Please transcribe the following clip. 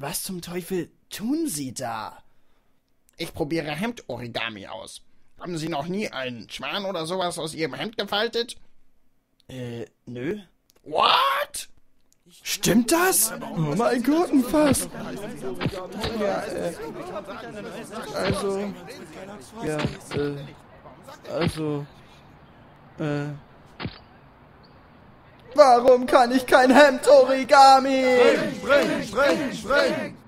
Was zum Teufel tun Sie da? Ich probiere Hemd-Origami aus. Haben Sie noch nie einen Schwan oder sowas aus Ihrem Hemd gefaltet? Nö. What? Stimmt das? Oh mein Gurkenfass. Ja, also... Ja, also... Warum kann ich kein Hemd-Origami? Spring!